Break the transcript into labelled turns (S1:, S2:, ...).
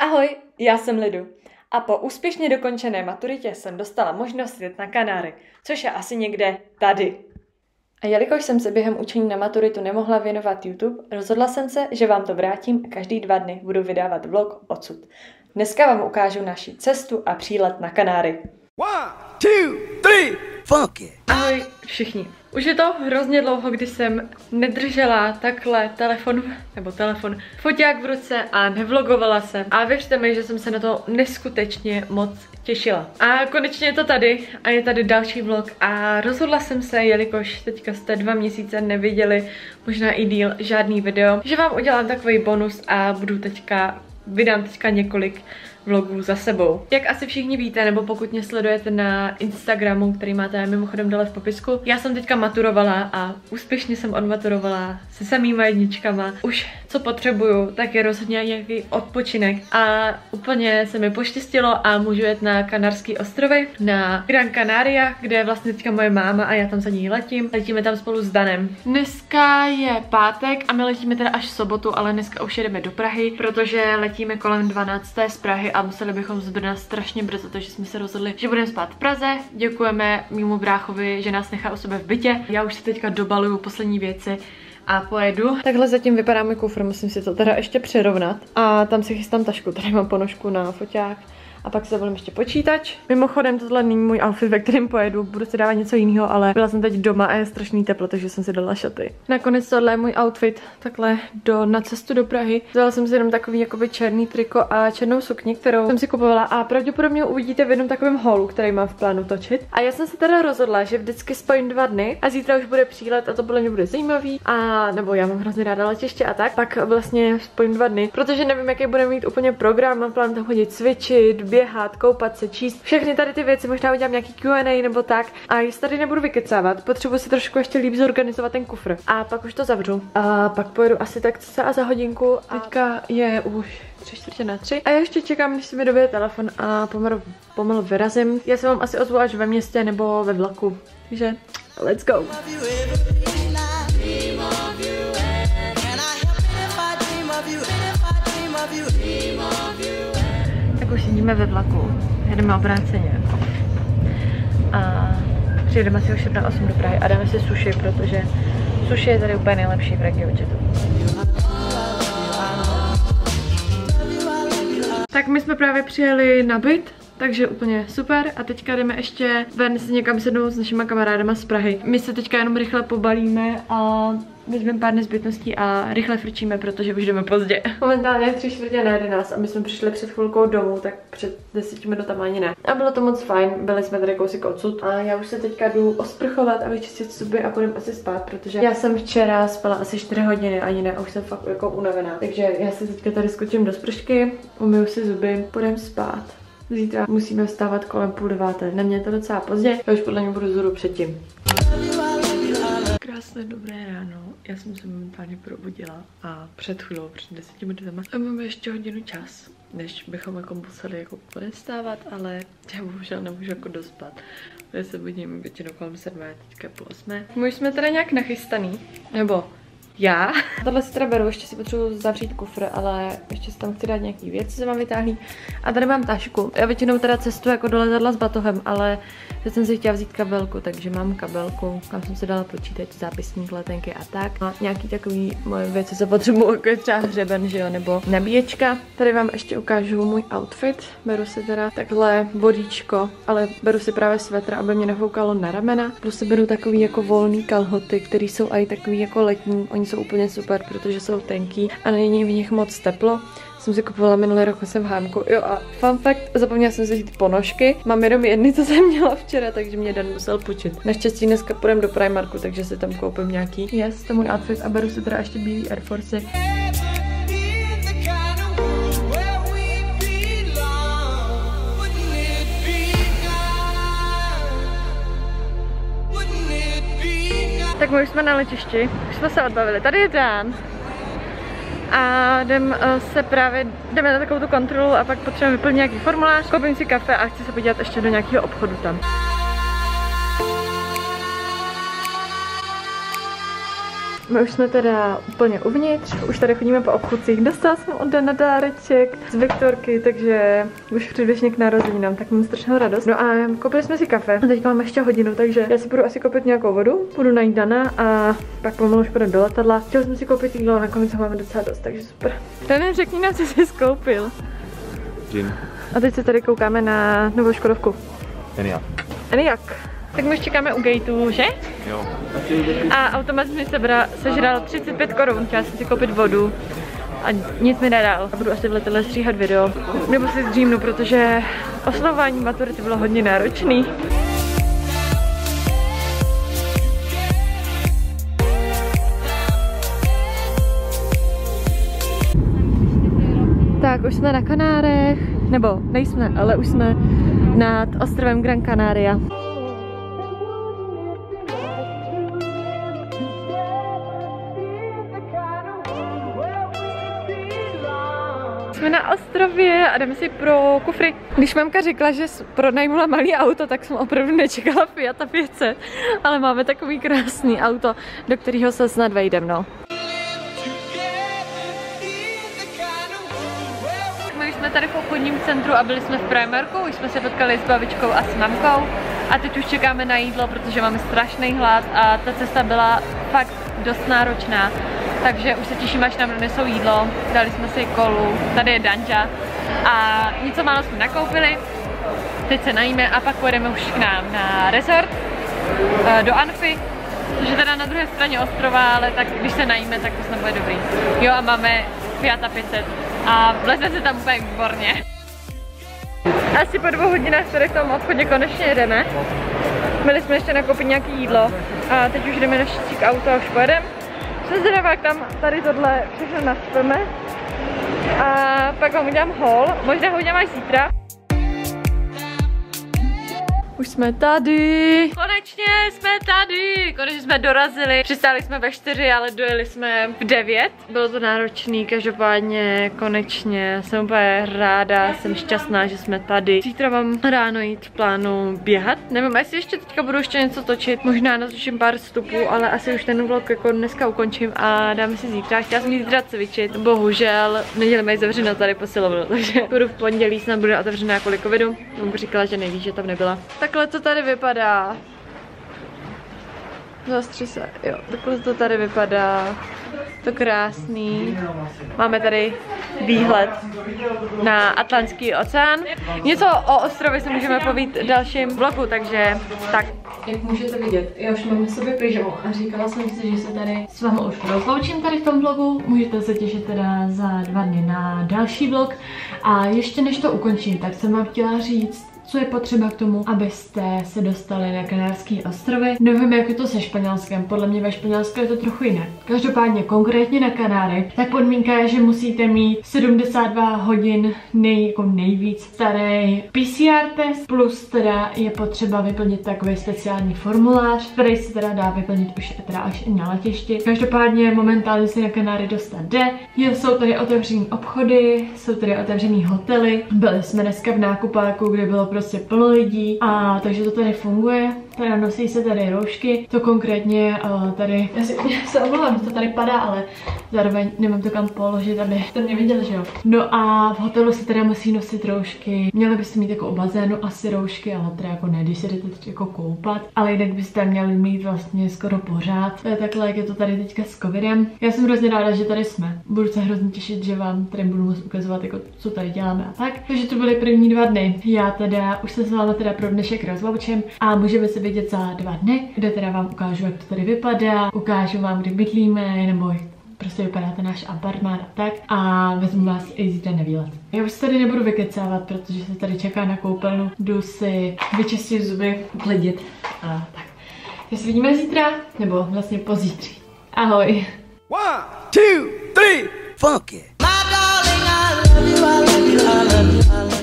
S1: Ahoj, já jsem Lidu a po úspěšně dokončené maturitě jsem dostala možnost jet na Kanáry, což je asi někde tady. A jelikož jsem se během učení na maturitu nemohla věnovat YouTube, rozhodla jsem se, že vám to vrátím a každý 2 dny budu vydávat vlog odsud. Dneska vám ukážu naši cestu a přílet na Kanáry.
S2: 1, 2, 3, fuck it.
S1: Ahoj všichni. Už je to hrozně dlouho, kdy jsem nedržela takhle telefon, foťák v ruce a nevlogovala jsem. A věřte mi, že jsem se na to neskutečně moc těšila. A konečně je to tady a je tady další vlog a rozhodla jsem se, jelikož teďka jste 2 měsíce neviděli, možná i díl, žádný video, že vám udělám takový bonus a vydám teďka několik vlogů za sebou. Jak asi všichni víte, nebo pokud mě sledujete na Instagramu, který máte mimochodem dole v popisku, já jsem teďka maturovala a úspěšně jsem odmaturovala se samýma jedničkama. Už co potřebuju, tak je rozhodně nějaký odpočinek a úplně se mi poštěstilo a můžu jet na Kanárské ostrovy, na Gran Canaria, kde je vlastně teďka moje máma a já tam za ní letím. Letíme tam spolu s Danem. Dneska je pátek a my letíme teda až v sobotu, ale dneska už jedeme do Prahy, protože letíme kolem 12. z Prahy a museli bychom z Brna strašně brzo, takže jsme se rozhodli, že budeme spát v Praze. Děkujeme mému bráchovi, že nás nechá u sebe v bytě. Já už si teďka dobaluju poslední věci a pojedu. Takhle zatím vypadá můj kufr, musím si to teda ještě přerovnat. A tam si chystám tašku, tady mám ponožku na foťák. A pak si zavolím ještě počítač. Mimochodem, tohle není můj outfit, ve kterém pojedu, budu si dávat něco jiného, ale byla jsem teď doma a je strašný teplo, takže jsem si dala šaty. Nakonec tohle je můj outfit, takhle na cestu do Prahy. Vzala jsem si jenom takový jakoby černý triko a černou sukni, kterou jsem si kupovala a pravděpodobně uvidíte v jednom takovém haulu, který mám v plánu točit. A já jsem se teda rozhodla, že vždycky spojím 2 dny a zítra už bude přílet a to podle mě bude zajímavý. A nebo já mám hrozně ráda letiště a tak, pak vlastně spojím 2 dny, protože nevím, jaký bude mít úplně program, mám plán tam chodit cvičit, běhat, koupat se, číst. Všechny tady ty věci, možná udělám nějaký Q&A nebo tak. A jestli tady nebudu vykecávat, potřebuji si trošku ještě líp zorganizovat ten kufr. A pak už to zavřu. A pak pojedu asi tak cca za hodinku. A teďka je už 3:45. A já ještě čekám, než si mi dobije telefon a pomalu vyrazím. Já se vám asi ozvu až ve městě nebo ve vlaku. Takže let's go. Tak už sedíme ve vlaku, jedeme obráceně a přijedeme asi už na 8 do Prahy a dáme si sushi, protože sushi je tady úplně nejlepší v regionu. Tak my jsme právě přijeli na byt, takže úplně super a teďka jdeme ještě ven si někam sednout s našima kamarádama z Prahy. My se teďka jenom rychle pobalíme a vezmeme pár nezbytností a rychle frčíme, protože už jdeme pozdě. Momentálně je 10:45 a my jsme přišli před chvilkou domů, tak před 10 minutami ani ne. A bylo to moc fajn, byli jsme tady kousek odsud a já už se teďka jdu osprchovat a vyčistit zuby a půjdem asi spát, protože já jsem včera spala asi 4 hodiny, ani ne, a už jsem fakt jako unavená. Takže já si teďka tady skočím do spršky, umyju si zuby, půjdem spát. Zítra musíme vstávat kolem 8:30. Na mě je to docela pozdě, já už podle mě budu zůru předtím. Krásné dobré ráno, já jsem se momentálně probudila a před chvílou, před 10 minutami. A máme ještě hodinu čas, než bychom jako museli jako vstávat, ale já bohužel nemůžu jako dospat. Já se budím většinou kolem 7, teďka 7:30. My už jsme teda nějak nachystaný, nebo já. Tohle si teda beru, ještě si potřebuji zavřít kufr, ale ještě si tam chci dát nějaký věci, se mám vytáhlý. A tady mám tašku. Já většinou teda cestuji jako do letadla s batohem, ale teď jsem si chtěla vzít kabelku, takže mám kabelku, kam jsem si dala počítač, zápisník, letenky a tak. A nějaký takový moje věci se potřebuji, jako je třeba hřeben, že jo, nebo nabíječka. Tady vám ještě ukážu můj outfit. Beru si teda takhle bodíčko, ale beru si právě svetr, aby mě nefoukalo na ramena. Plus si beru takový jako volný kalhoty, které jsou i takový jako letní. Oni jsou úplně super, protože jsou tenký a není v nich moc teplo. Jsem si kupovala minulý rok, jsem v Hámku. Jo a fun fact, zapomněla jsem si vzít ponožky. Mám jenom jedny, co jsem měla včera, takže mě Dan musel půjčit. Naštěstí dneska půjdem do Primarku, takže si tam koupím nějaký. Yes, to můj outfit a beru si teda ještě bílý Air Force. Tak my už jsme na letišti, už jsme se odbavili. Tady je Dan. A jdeme na takovou tu kontrolu a pak potřebujeme vyplnit nějaký formulář, koupím si kafe a chci se podívat ještě do nějakého obchodu tam. My už jsme teda úplně uvnitř, už tady chodíme po obchodcích. Dostala jsem od Dana dáreček z Viktorky, takže už předběžně k narozeninám, tak mám strašnou radost. No a koupili jsme si kafe, a teď máme ještě hodinu, takže já si budu asi koupit nějakou vodu, budu najít Dana a pak pomalu už půjdeme do letadla. Chtěl jsem si koupit jídlo, nakonec ho máme docela dost, takže super. Dane, řekni nám, co jsi skoupil.
S3: Gin.
S1: A teď se tady koukáme na novou Škodovku. Enyaq. Tak my už čekáme u gateu, že?
S3: Jo.
S1: A automat mi sežral 35 korun, chtěla jsem si koupit vodu a nic mi nedal. Budu asi v letadle stříhat video, nebo si zdřímnu, protože oslavování maturity bylo hodně náročný. Tak už jsme na Kanárech, nebo nejsme, ale už jsme nad ostrovem Gran Canaria. Jsme na ostrově a jdeme si pro kufry. Když mamka řekla, že pronajmula malý auto, tak jsem opravdu nečekala Fiata 500, ale máme takový krásný auto, do kterého se snad vejdem, no. My jsme tady v obchodním centru a byli jsme v Primarku, už jsme se potkali s babičkou a s mamkou a teď už čekáme na jídlo, protože máme strašný hlad a ta cesta byla fakt dost náročná. Takže už se těším, až nám donesou jídlo. Dali jsme si kolu, tady je Danča a něco málo jsme nakoupili. Teď se najíme a pak pojedeme už k nám na resort do Anfy, což je teda na druhé straně ostrova, ale tak když se najíme, tak to snad bude dobrý. Jo a máme Fiata 500 a vleze se tam úplně výborně. Asi po 2 hodinách tady v tom obchodě konečně jedeme. Měli jsme ještě nakoupit nějaké jídlo a teď už jdeme naštěstí k autu a už pojedeme. Jsem zvědavá, jak tam tady tohle všechno nastupeme a pak vám udělám haul, možná ho udělám až zítra. Už jsme tady. Konečně jsme tady. Konečně jsme dorazili. Přistáli jsme ve 4, ale dojeli jsme v 9. Bylo to náročný, každopádně konečně. Jsem úplně ráda, jsem šťastná, že jsme tady. Zítra mám ráno jít v plánu běhat. Nevím, jestli ještě teďka budu ještě něco točit. Možná natočím pár vstupů, ale asi už ten vlog jako dneska ukončím a dáme si zítra. Chtěla jsem zítra cvičit. Bohužel neděli mají zavřeno tady posilovnu, takže budu v pondělí, snad bude otevřená kvůli covidu. Mám říkala, že neví, že tam nebyla. Takhle to tady vypadá. Zastři se, jo, takhle to tady vypadá. To krásný. Máme tady výhled na Atlantský oceán. Něco o ostrově si můžeme povídat v dalším vlogu, takže tak. Jak můžete vidět, já už mám na sobě pyžamo a říkala jsem si, že se tady s vámi už rozloučím tady v tom vlogu. Můžete se těšit teda za 2 dny na další vlog. A ještě než to ukončím, tak jsem vám chtěla říct, co je potřeba k tomu, abyste se dostali na Kanárský ostrovy. Nevím, jak je to se Španělskem, podle mě ve Španělsku je to trochu jinak. Každopádně konkrétně na Kanáry, tak podmínka je, že musíte mít 72 hodin nejvíc starý PCR test, plus teda je potřeba vyplnit takový speciální formulář, který se teda dá vyplnit už teda až na letišti. Každopádně momentálně se na Kanáry dostat jde. Jsou tady otevřený obchody, jsou tady otevřený hotely. Byli jsme dneska v nákupáku, kde bylo prostě plno lidí a takže to tady funguje. Teda nosí se tady roušky, to konkrétně tady, já se omlouvám, to tady padá, ale zároveň nemám to kam položit, abyste mě viděli, že jo. No a v hotelu se teda musí nosit roušky, měli byste mít jako u bazénu asi roušky, ale teda jako ne, když se jdete jako koupat, ale jinak byste měli mít vlastně skoro pořád. To je takhle, jak je to tady teďka s covidem. Já jsem hrozně ráda, že tady jsme. Budu se hrozně těšit, že vám tady budu moct ukazovat, jako, co tady děláme a tak. Takže to byly první 2 dny. Já teda už se s vámi teda pro dnešek rozloučím a můžeme se vidět za 2 dny, kde teda vám ukážu, jak to tady vypadá, ukážu vám, kde bydlíme, nebo jak prostě vypadá ten náš apartmán a tak. A vezmu vás i zítra na výlet. Já už se tady nebudu vykecávat, protože se tady čeká na koupelnu. Jdu si vyčistit zuby, uklidit a tak. Já se vidíme zítra, nebo vlastně pozítří. Ahoj.
S2: 1, 2, 3, funky. My darling, I love you, I love you, I love you, I love you.